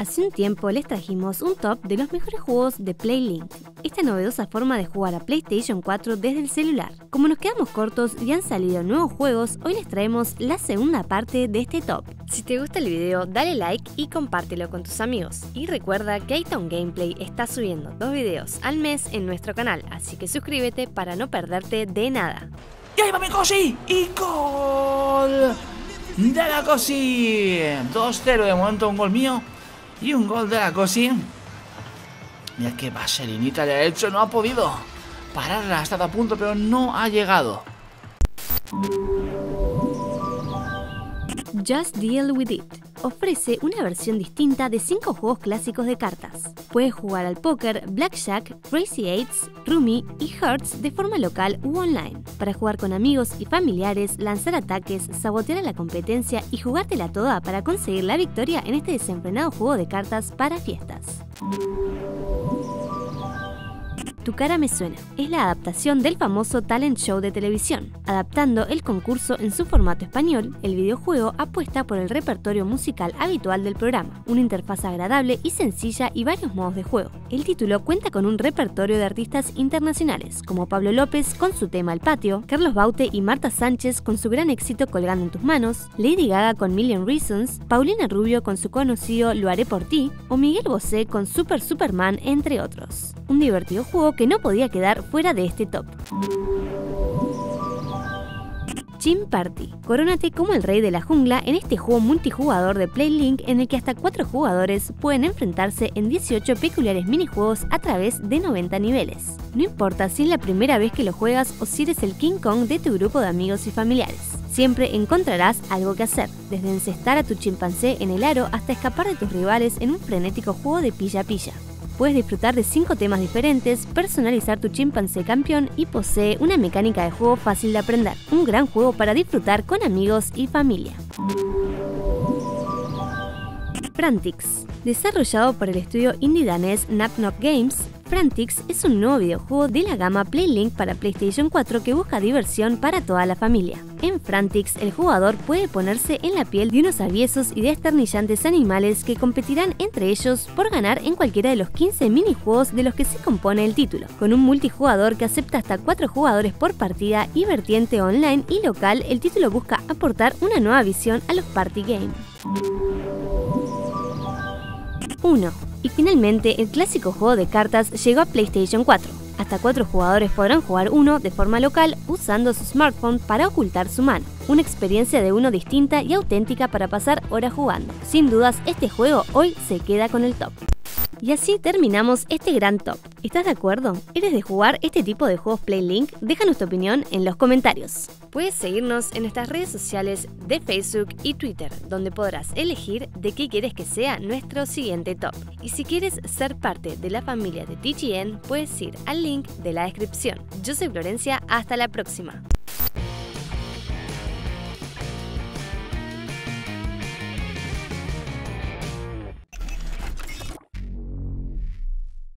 Hace un tiempo les trajimos un top de los mejores juegos de PlayLink, esta novedosa forma de jugar a PlayStation 4 desde el celular. Como nos quedamos cortos y han salido nuevos juegos, hoy les traemos la segunda parte de este top. Si te gusta el video, dale like y compártelo con tus amigos. Y recuerda que Aiton Gameplay está subiendo 2 videos al mes en nuestro canal, así que suscríbete para no perderte de nada. ¡Y ahí va mi Cosi! ¡Y gol de la Cosi! 2-0 de momento, un gol mío y un gol de la Cosi. Mira qué vaselinita le ha hecho, no ha podido pararla, ha estado a punto pero no ha llegado. Just Deal With It ofrece una versión distinta de 5 juegos clásicos de cartas. Puedes jugar al póker, blackjack, crazy eights, rummy y hearts de forma local u online, para jugar con amigos y familiares, lanzar ataques, sabotear a la competencia y jugártela toda para conseguir la victoria en este desenfrenado juego de cartas para fiestas. Tu cara me suena es la adaptación del famoso talent show de televisión. Adaptando el concurso en su formato español, el videojuego apuesta por el repertorio musical habitual del programa, una interfaz agradable y sencilla y varios modos de juego. El título cuenta con un repertorio de artistas internacionales, como Pablo López con su tema El Patio, Carlos Baute y Marta Sánchez con su gran éxito Colgando en tus manos, Lady Gaga con Million Reasons, Paulina Rubio con su conocido Lo haré por ti, o Miguel Bosé con Superman, entre otros. Un divertido juego que no podía quedar fuera de este top. Gym Party. Corónate como el rey de la jungla en este juego multijugador de PlayLink en el que hasta 4 jugadores pueden enfrentarse en 18 peculiares minijuegos a través de 90 niveles. No importa si es la primera vez que lo juegas o si eres el King Kong de tu grupo de amigos y familiares. Siempre encontrarás algo que hacer, desde encestar a tu chimpancé en el aro hasta escapar de tus rivales en un frenético juego de pilla-pilla. Puedes disfrutar de 5 temas diferentes, personalizar tu chimpancé campeón y posee una mecánica de juego fácil de aprender. Un gran juego para disfrutar con amigos y familia. Frantix. Desarrollado por el estudio indie danés Knock Knock Games, Frantix es un nuevo videojuego de la gama PlayLink para PlayStation 4 que busca diversión para toda la familia. En Frantix, el jugador puede ponerse en la piel de unos aviesos y desternillantes animales que competirán entre ellos por ganar en cualquiera de los 15 minijuegos de los que se compone el título, con un multijugador que acepta hasta 4 jugadores por partida y vertiente online y local. El título busca aportar una nueva visión a los party games. 1. Y finalmente, el clásico juego de cartas llegó a PlayStation 4. Hasta 4 jugadores podrán jugar uno de forma local usando su smartphone para ocultar su mano. Una experiencia de uno distinta y auténtica para pasar horas jugando. Sin dudas, este juego hoy se queda con el top. Y así terminamos este gran top. ¿Estás de acuerdo? ¿Eres de jugar este tipo de juegos PlayLink? Déjanos tu opinión en los comentarios. Puedes seguirnos en nuestras redes sociales de Facebook y Twitter, donde podrás elegir de qué quieres que sea nuestro siguiente top. Y si quieres ser parte de la familia de TGN, puedes ir al link de la descripción. Yo soy Florencia, hasta la próxima.